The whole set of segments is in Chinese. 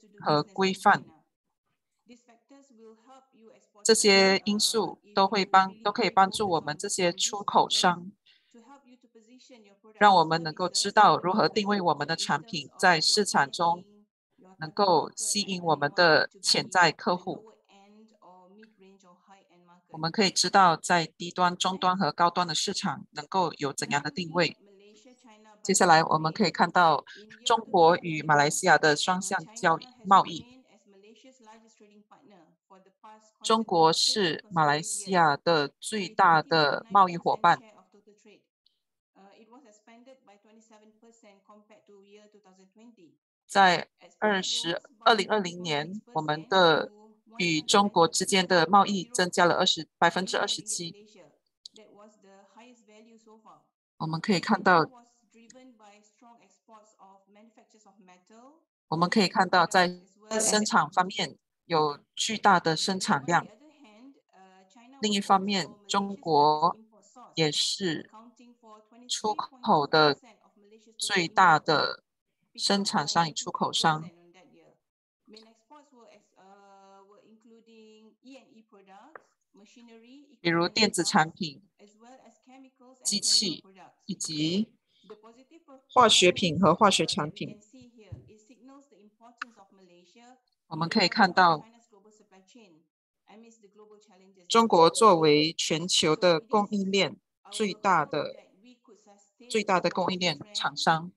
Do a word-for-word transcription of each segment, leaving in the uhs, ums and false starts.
和规范。这些因素都会帮都可以帮助我们这些出口商，让我们能够知道如何定位我们的产品，在市场中能够吸引我们的潜在客户。我们可以知道在低端、中端和高端的市场能够有怎样的定位。接下来我们可以看到中国与马来西亚的双向交易贸易。中国是马来西亚的最大的贸易伙伴。在二十二零二零年，我们的与中国之间的贸易增加了二十百分之二十七。我们可以看到，我们可以看到在生产方面有巨大的生产量。另一方面，中国也是出口的最大的生产商与出口商。比如电子产品、机器以及化学品和化学产品。我们可以看到，中国作为全球的供应链最大的最大的供应链厂商，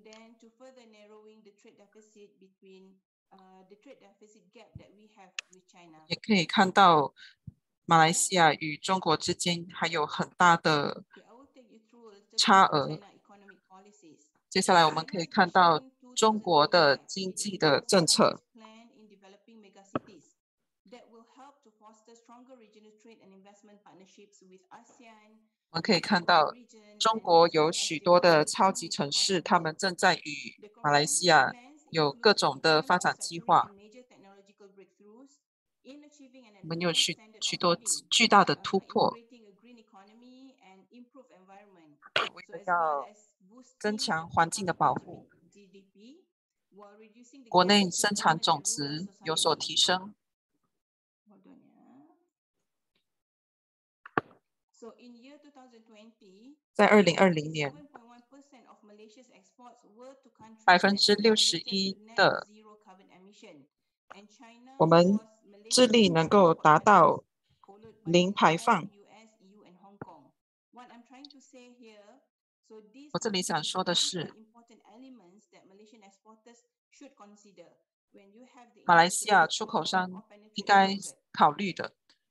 也可以看到马来西亚与中国之间还有很大的差额。接下来我们可以看到中国的经济的政策。我们可以看到，中国有许多的超级城市，他们正在与马来西亚有各种的发展计划。我们有许许多巨大的突破，为了要增强环境的保护，国内生产总值有所提升。在二零二零年，百分之六十一的我们致力能够达到零排放。我这里想说的是，马来西亚出口商应该考虑的。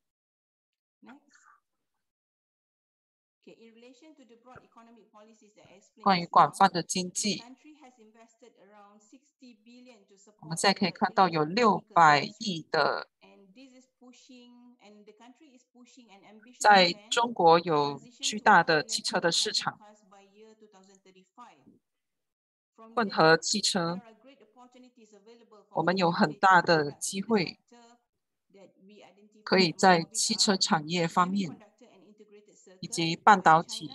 关于广泛的经济，我们现在可以看到有六百亿的，在中国有巨大的汽车的市场，混合汽车，我们有很大的机会，可以在汽车产业方面以及半导体，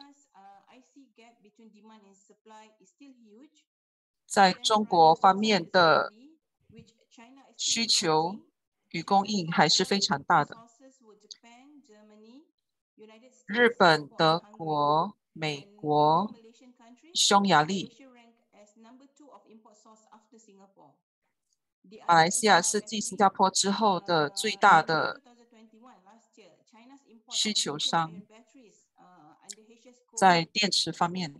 在中国方面的需求与供应还是非常大的。日本、德国、美国、匈牙利、马来西亚是继新加坡之后的最大的需求商，在电池方面。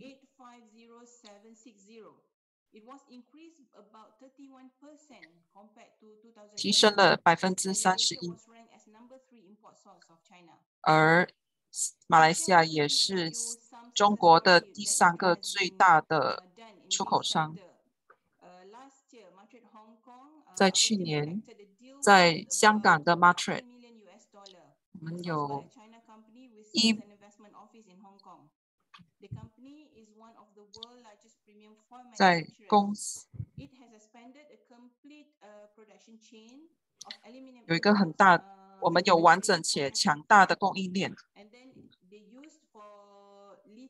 提升了百分之三十一，而马来西亚也是中国的第三个最大的出口商。在去年，在香港的 MATRADE， 我们有一在公司有一个很大，我们有完整且强大的供应链。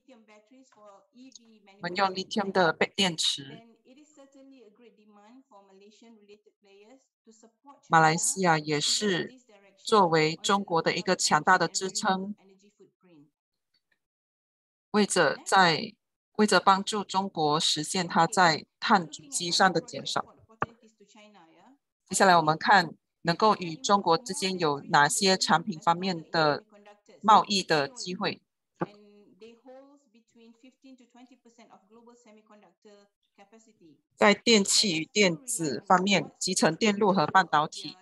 我们用 lithium 的电池， 马来西亚也是作为中国的一个强大的支撑，为着在为着帮助中国实现它在碳足迹上的减少。接下来我们看能够与中国之间有哪些产品方面的贸易的机会。在电器与电子方面，集成电路和半导体。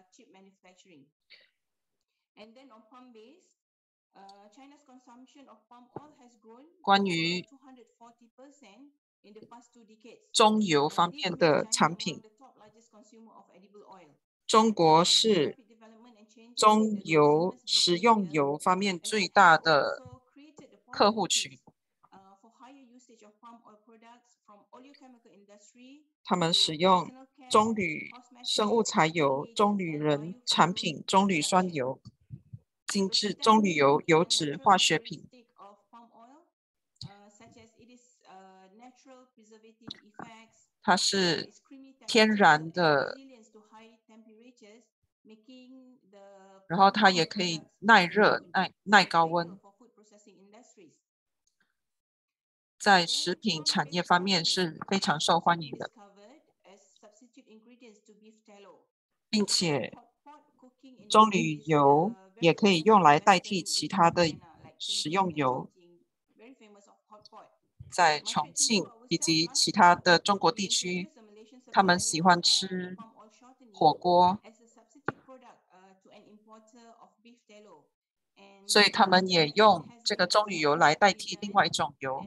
关于中油方面的产品，中国是中油食用油方面最大的客户群。他们使用棕榈生物柴油、棕榈仁产品、棕榈酸油、精致棕榈油、油脂、化学品。它是天然的，然后它也可以耐热、耐耐高温。在食品产业方面是非常受欢迎的，并且棕榈油也可以用来代替其他的食用油。在重庆以及其他的中国地区，他们喜欢吃火锅，所以他们也用这个棕榈油来代替另外一种油。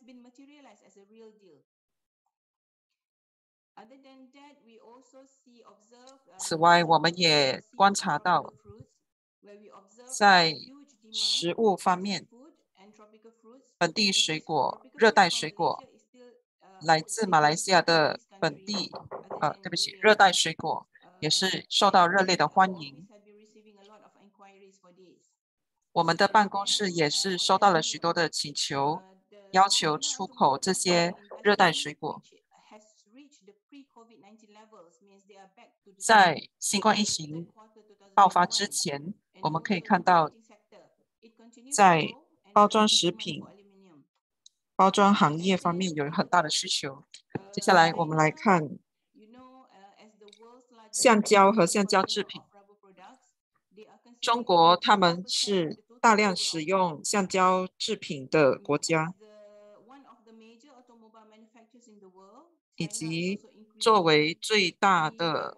此外，我们也观察到，在食物方面，本地水果、热带水果，来自马来西亚的本地，呃，对不起，热带水果也是受到热烈的欢迎。我们的办公室也是收到了许多的请求，要求出口这些热带水果。在新冠疫情爆发之前，我们可以看到，在包装食品、包装行业方面有很大的需求。接下来我们来看橡胶和橡胶制品。中国他们是大量使用橡胶制品的国家，以及作为最大的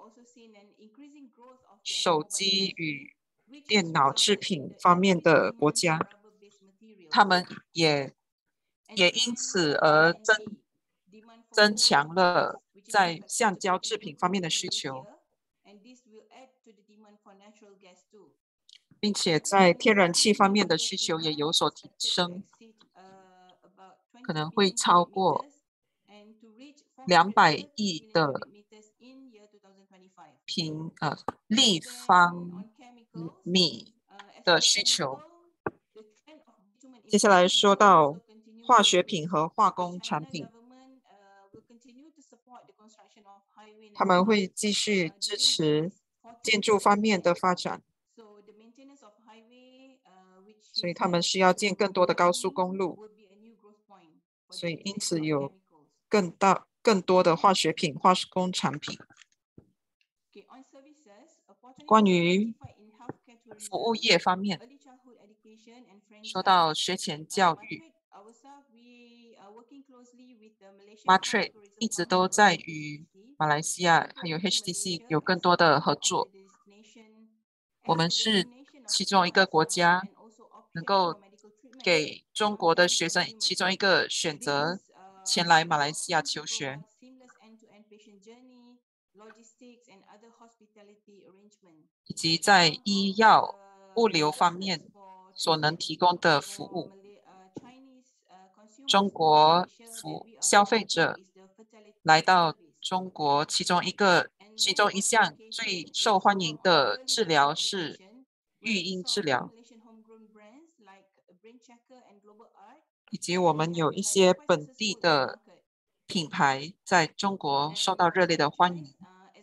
手机与电脑制品方面的国家，他们也也因此而增增强了在橡胶制品方面的需求，并且在天然气方面的需求也有所提升，可能会超过两百亿的平呃立方米的需求。接下来说到化学品和化工产品，他们会继续支持建筑方面的发展，所以他们需要建更多的高速公路，所以因此有更大更多的化学品、化工产品。关于服务业方面，说到学前教育 ，MATRADE 一直都在与马来西亚还有 H T C 有更多的合作。我们是其中一个国家能够给中国的学生其中一个选择，前来马来西亚求学，以及在医药、物流方面所能提供的服务。中国服消费者来到中国，其中一个其中一项最受欢迎的治疗是育婴治疗，以及我们有一些本地的品牌在中国受到热烈的欢迎。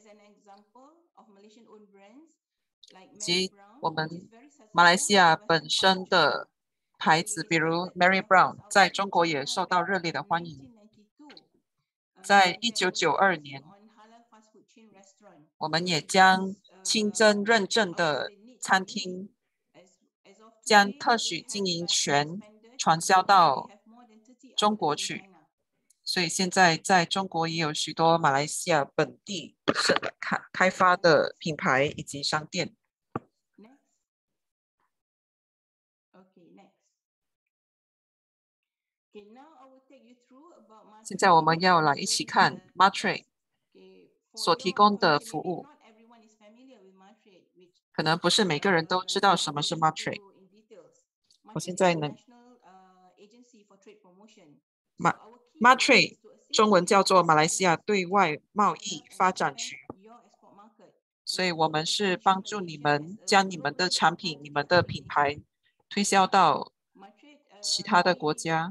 以及我们马来西亚本身的牌子，比如 Mary Brown，在中国也受到热烈的欢迎。在一九九二年，我们也将清真认证的餐厅将特许经营权传销到中国去，所以现在在中国也有许多马来西亚本地开开发的品牌以及商店。现在我们要来一起看 MATRADE 所提供的服务。可能不是每个人都知道什么是 MATRADE。我现在能 MATRADE 中文叫做马来西亚对外贸易发展局，所以我们是帮助你们将你们的产品、你们的品牌推销到其他的国家。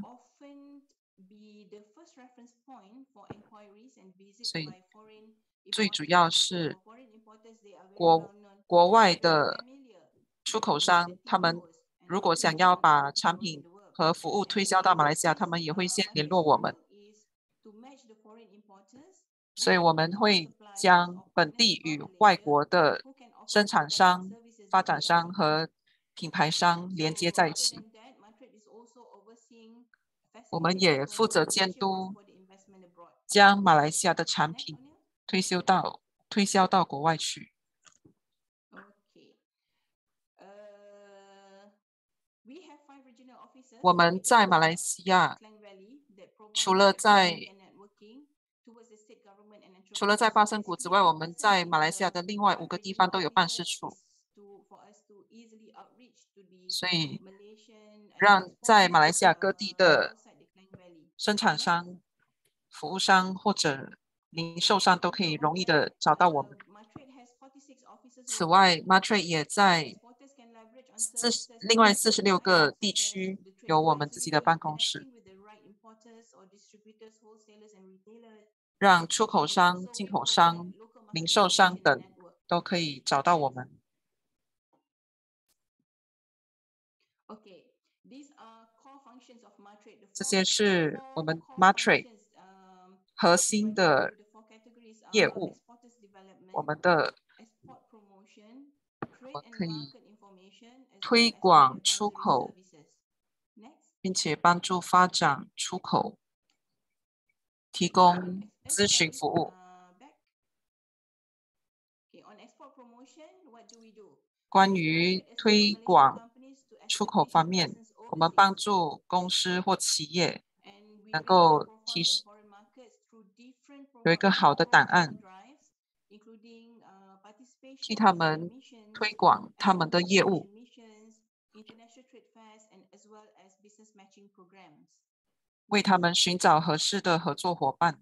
所以最主要是国国外的出口商，他们如果想要把产品和服务推销到马来西亚，他们也会先联络我们。所以我们会将本地与外国的生产商、发展商和品牌商连接在一起。我们也负责监督将马来西亚的产品推销到推销到国外去。我们在马来西亚，除了在除了在巴生谷之外，我们在马来西亚的另外五个地方都有办事处，所以让在马来西亚各地的生产商、服务商或者零售商都可以容易的找到我们。此外 ，MATRADE 也在四另外四十六个地区有我们自己的办公室，让出口商、进口商、零售商等都可以找到我们。这些是我们 MATRADE 核心的业务，我们的我可以推广出口，并且帮助发展出口，提供咨询服务。关于推广出口方面，我们帮助公司或企业能够提有一个好的档案，替他们推广他们的业务，为他们寻找合适的合作伙伴。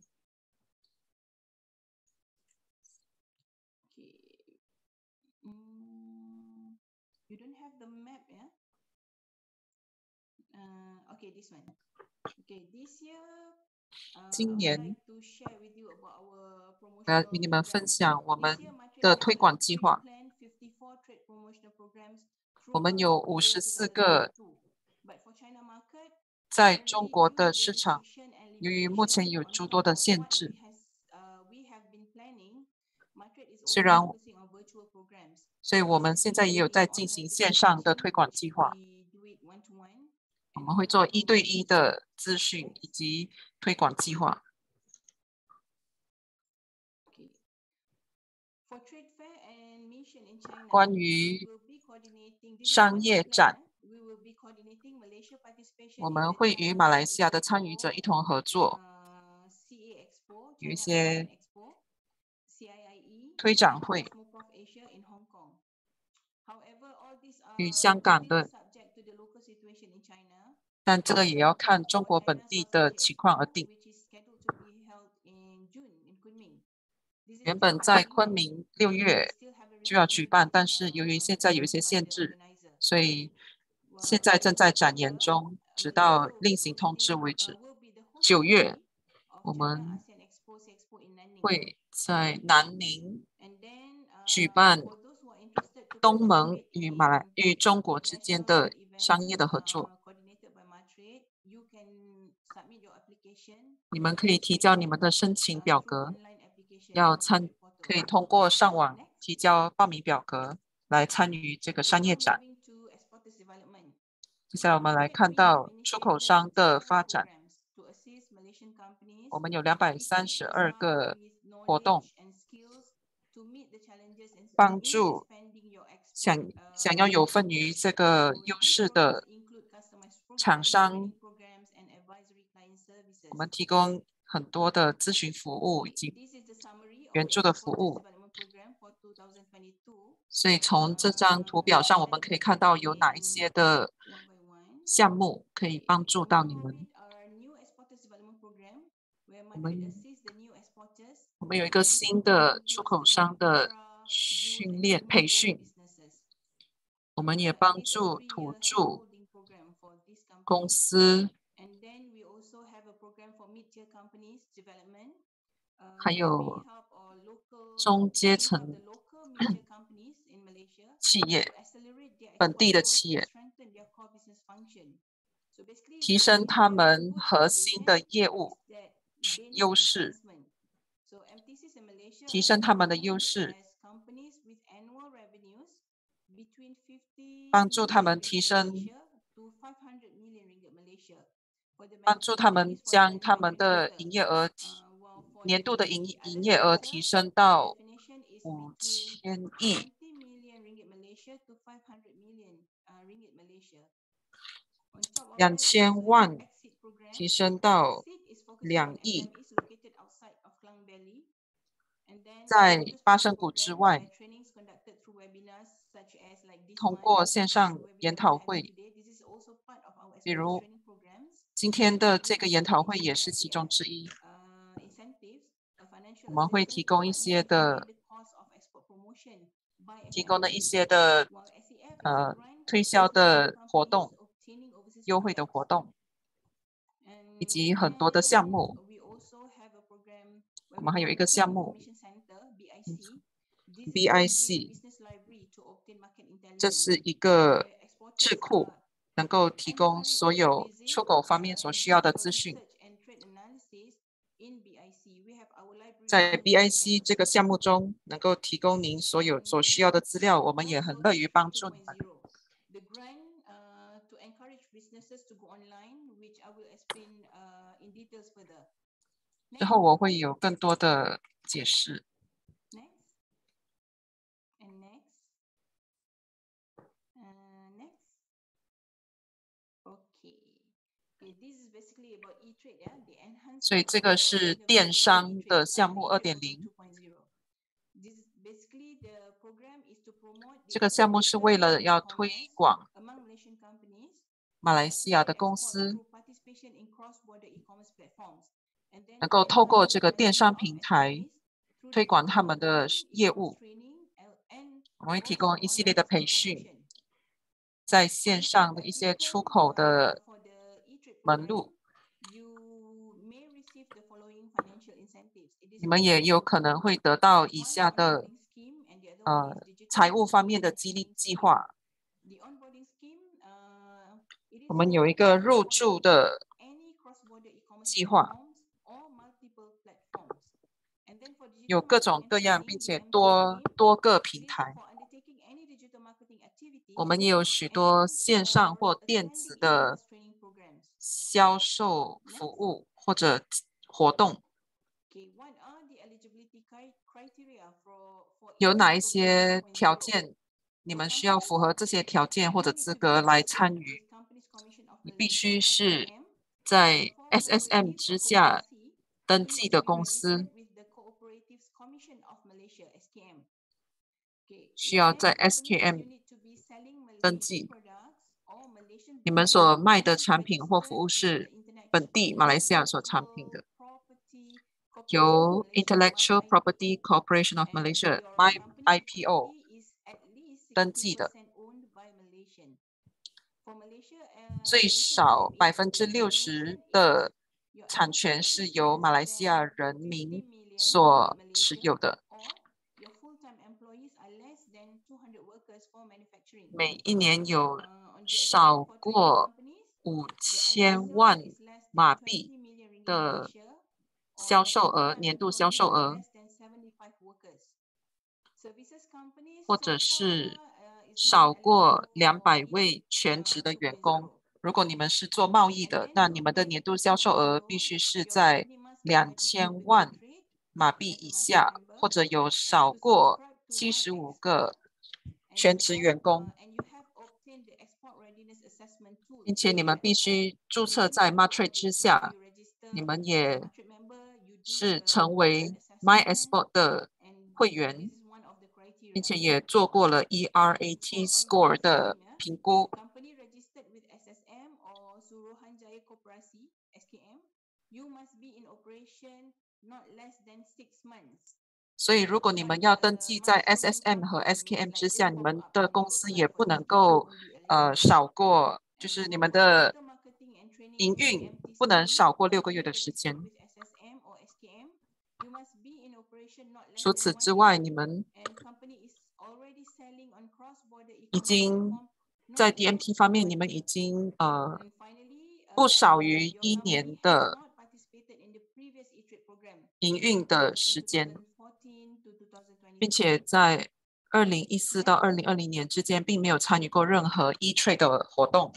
今年，我要与你们分享我们的推广计划。我们有五十四个在中国的市场，由于目前有诸多的限制，虽然，所以我们现在也有在进行线上的推广计划。我们会做一对一的咨询以及推广计划。关于商业展，我们会与马来西亚的参与者一同合作，有一些推展会，与香港的，但这个也要看中国本地的情况而定。原本在昆明六月就要举办，但是由于现在有一些限制，所以现在正在展延中，直到另行通知为止。九月我们会在南宁举办东盟与马来与中国之间的商业的合作。你们可以提交你们的申请表格，要参可以通过上网提交报名表格来参与这个商业展。接下来我们来看到出口商的发展。我们有两百三十二个活动，帮助想想要有份于这个优势的厂商。我们提供很多的咨询服务以及援助的服务。所以从这张图表上，我们可以看到有哪一些的项目可以帮助到你们。我们我们有一个新的出口商的训练培训，我们也帮助土著公司，还有中阶层企业、本地的企业，提升他们核心的业务优势，提升他们的优势，帮助他们提升，帮助他们将他们的营业额提年度的营营业额提升到五千亿。两千万提升到两亿，在巴生谷之外，通过线上研讨会，比如今天的这个研讨会也是其中之一。我们会提供一些的，提供了一些的呃推销的活动、优惠的活动，以及很多的项目。我们还有一个项目 B I C， 这是一个智库，能够提供所有出口方面所需要的资讯。在 B I C 这个项目中，能够提供您所有所需要的资料，我们也很乐于帮助你们。之后我会有更多的解释。所以这个是电商的项目 二点零。这个项目是为了要推广马来西亚的公司能够透过这个电商平台推广他们的业务。我们会提供一系列的培训，在线上的一些出口的门路，你们也有可能会得到以下的呃财务方面的激励计划。我们有一个入驻的计划，有各种各样并且多多个平台。我们也有许多线上或电子的销售服务或者活动。有哪一些条件你们需要符合这些条件或者资格来参与？你必须是在 S S M 之下登记的公司，需要在 S K M 登记。你们所卖的产品或服务是本地马来西亚所产品的，由 Intellectual Property Corporation of Malaysia I P O 登记的，最少百分之六十的产权是由马来西亚人民所持有的。 每一年有少过五千万马币的销售额，年度销售额，或者是少过两百位全职的员工。如果你们是做贸易的，那你们的年度销售额必须是在两千万马币以下，或者有少过七十五个全职员工，并且你们必须注册在 MATRADE 之下，你们也是成为 MyExport 的会员，并且也做过了 E R A T Score 的评估。所以，如果你们要登记在 S S M 和 S K M 之下，你们的公司也不能够呃少过，就是你们的营运不能少过六个月的时间。除此之外，你们已经在 D M T 方面，你们已经呃不少于一年的营运的时间，并且在二零一四到二零二零年之间，并没有参与过任何 E-Trade 的活动。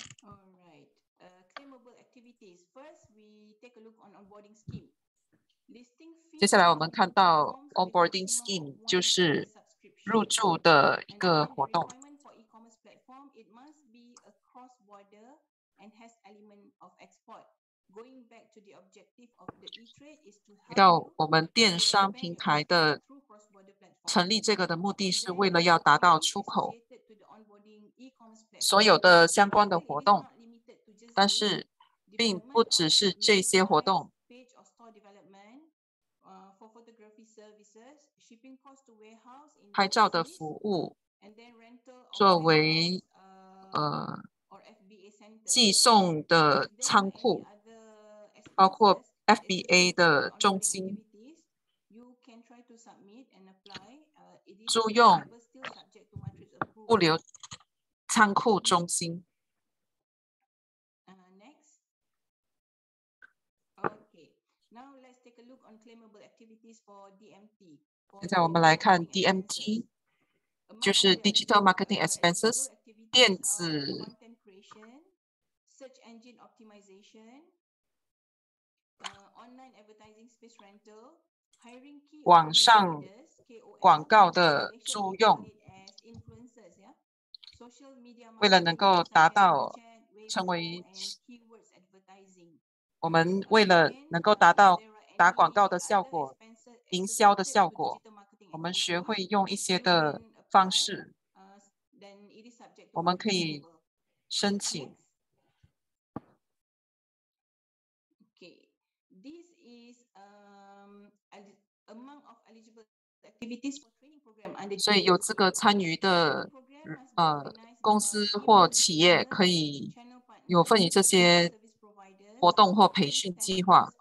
接下来我们看到 Onboarding Scheme， 就是入驻的一个活动。回到我们电商平台的成立，这个的目的是为了要达到出口所有的相关的活动，但是并不只是这些活动。拍照的服务作为呃寄送的仓库，包括 F B A 的中心，租用物流仓库中心。现在我们来看 D M T， 就是 Digital Marketing Expenses， 电子网上广告的租用，为了能够达到成为我们为了能够达到打广告的效果、营销的效果，我们学会用一些的方式，我们可以申请。所以有资格参与的呃公司或企业可以有份于这些活动或培训计划。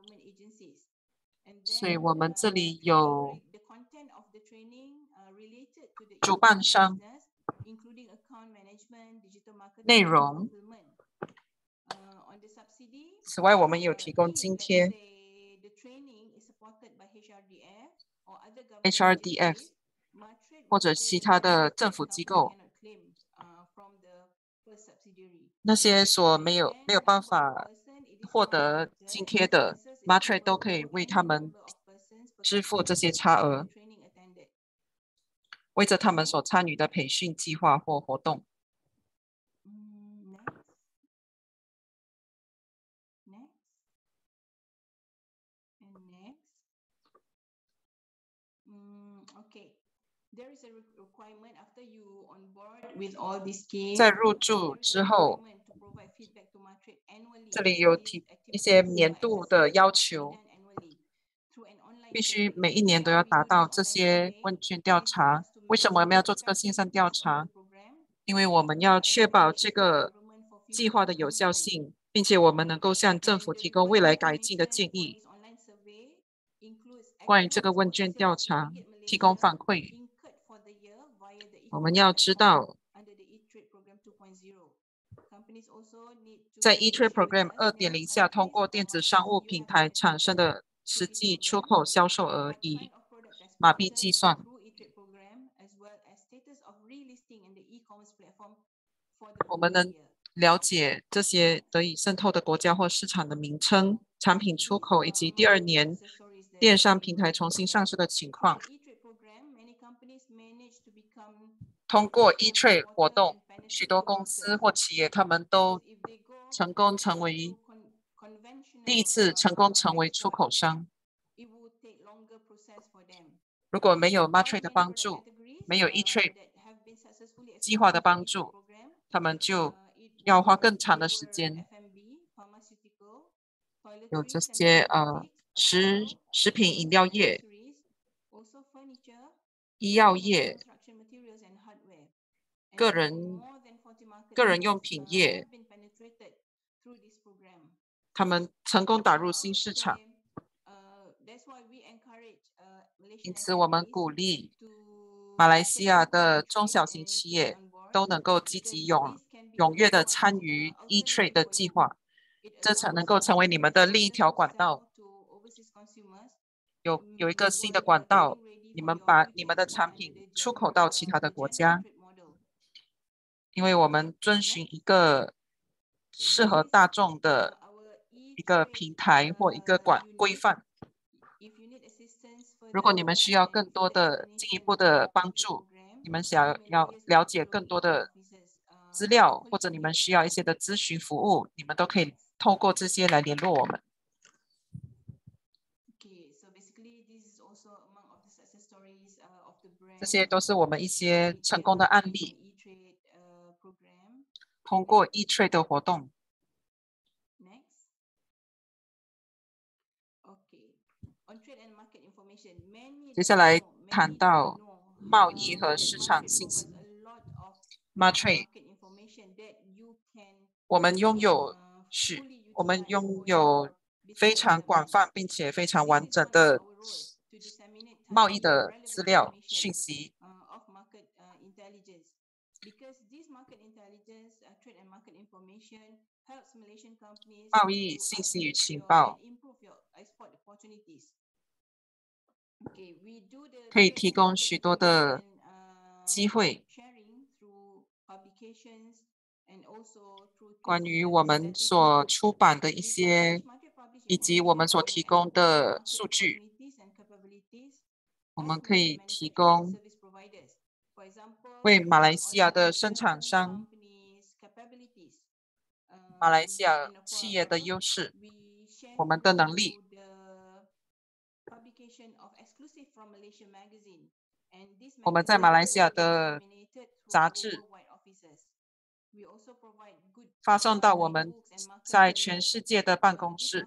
所以我们这里有主办商、内容。此外，我们有提供津贴 H R D F 或者其他的政府机构，那些所没有没有办法获得津贴的 MATRADE 都可以为他们支付这些差额，为着他们所参与的培训计划或活动。在入驻之后，这里有提一些年度的要求，必须每一年都要达到这些问卷调查。为什么我们要做这个线上调查？因为我们要确保这个计划的有效性，并且我们能够向政府提供未来改进的建议。关于这个问卷调查，提供反馈。 我们要知道，在 E-Trade Program 二点零下，通过电子商务平台产生的实际出口销售额以马币计算。我们能了解这些得以渗透的国家或市场的名称、产品出口以及第二年电商平台重新上市的情况。通过 E-Trade 活动，许多公司或企业他们都成功成为第一次成功成为出口商。如果没有 MATRADE 的帮助，没有 E-Trade 计划的帮助，他们就要花更长的时间。有这些呃食食品饮料业、医药业、个人个人用品业，他们成功打入新市场。因此，我们鼓励马来西亚的中小型企业都能够积极踊踊跃的参与 E-Trade 的计划，这才能够成为你们的另一条管道。有有一个新的管道，你们把你们的产品出口到其他的国家，因为我们遵循一个适合大众的一个平台或一个管规范。如果你们需要更多的进一步的帮助，你们想要了解更多的资料，或者你们需要一些的咨询服务，你们都可以透过这些来联络我们。这些都是我们一些成功的案例，通过 E-Trade 的活动。接下来谈到贸易和市场信息 ，MATRADE， 我们拥有许，我们拥有非常广泛并且非常完整的贸易的资料讯息。贸易信息与情报可以提供许多的机会，关于我们所出版的一些，以及我们所提供的数据，我们可以提供为马来西亚的生产商、马来西亚企业的优势，我们的能力。我们在马来西亚的杂志发送到我们在全世界的办公室，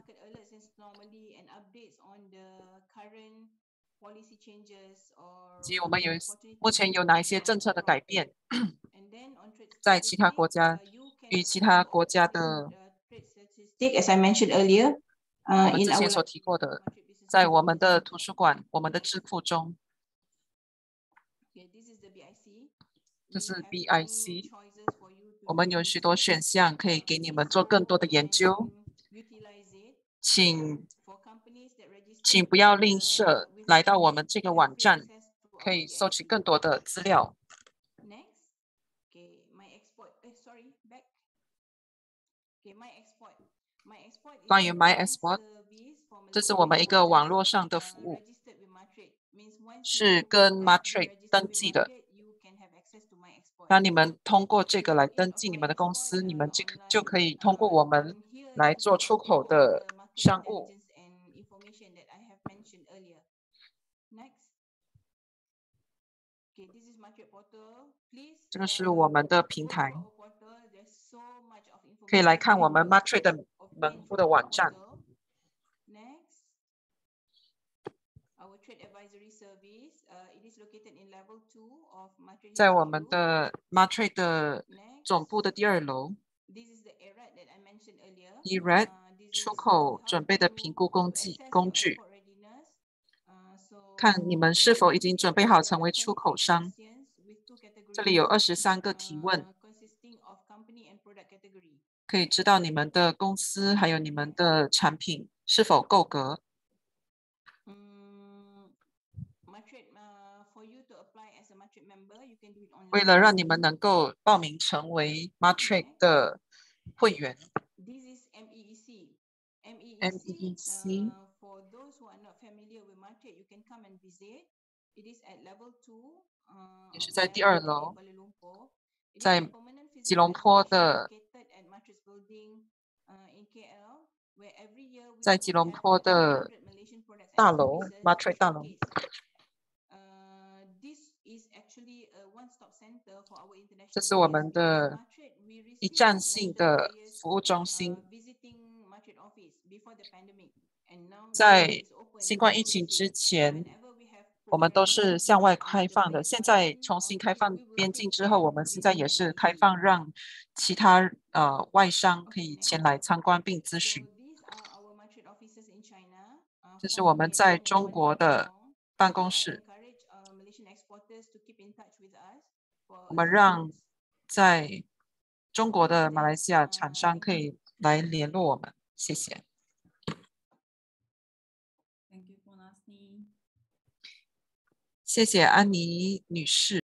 以及我们有目前有哪一些政策的改变，在其他国家与其他国家的， As I mentioned earlier, 我 uh, 们 in 之前 our 所提过的，在我们的图书馆、我们的智库中，这是 B I C， 我们有许多选项可以给你们做更多的研究，请请不要吝啬来到我们这个网站，可以收取更多的资料。关于 My Export， 这是我们一个网络上的服务，是跟 MATRADE 登记的。当你们通过这个来登记你们的公司，你们就可就可以通过我们来做出口的商务。这个是我们的平台，可以来看我们 MATRADE 的门户的网站。在我们的 MATRADE 的总部的第二楼 ，E R A D 出口准备的评估工具工具，看你们是否已经准备好成为出口商。 这里有二十三个提问， consisting of company and product category. 可以知道你们的公司还有你们的产品是否够格。 Mm, MATRADE, uh, for you to apply as a MATRADE member, you can do it 为了 online. 让你们能够报名成为 MATRADE 的会员 This is M E E C. M E E C, ，M E E C uh, for those who are not familiar with MATRADE, you can come and visit. It is at level two uh, 也 of 是 the 在第二 MATRADE in 楼， Kuala Lumpur. It is 在 a permanent 吉 physical 隆坡 exhibition 的 located at MATRADE building uh, in K L, where every year we 在吉 would 隆 have 坡 like 的 two hundred Malaysian products 大 and 楼 services to MATRADE 大楼。 showcase. Uh, this is actually a one-stop center for our 这 international 是我 buyers. 们 With 的 MATRADE, we 一 receive 站性 international 的 buyers 服务中 uh, 心。 visiting MATRADE office before the pandemic, and now the 在 office is open 新 to 冠 all 疫情 visitors. 之 So 前， whenever we have 我们都 programs 是向外 with 开 the 放的。现在 Malaysian 重新开 office, 放 we will 边境 treat 之后，我 them 们现在 within 也 the 是开 M E E C. 放让其他呃外商可 Okay, 以 next. 前来参观并咨 So 询。 these are our MATRADE offices in China, uh, 这是 four 我 in 们在 Genting and 中 one in 国 Hong 的 Kong. 办 So 公 I 室。 encourage uh, Malaysian exporters to keep in touch with us for 我们让 assistance. 在中国 With 的马来 that, 西亚厂 uh, 商 thank 可 you. 以来联络我们。谢谢。 Thank you for asking. 谢谢安妮女士。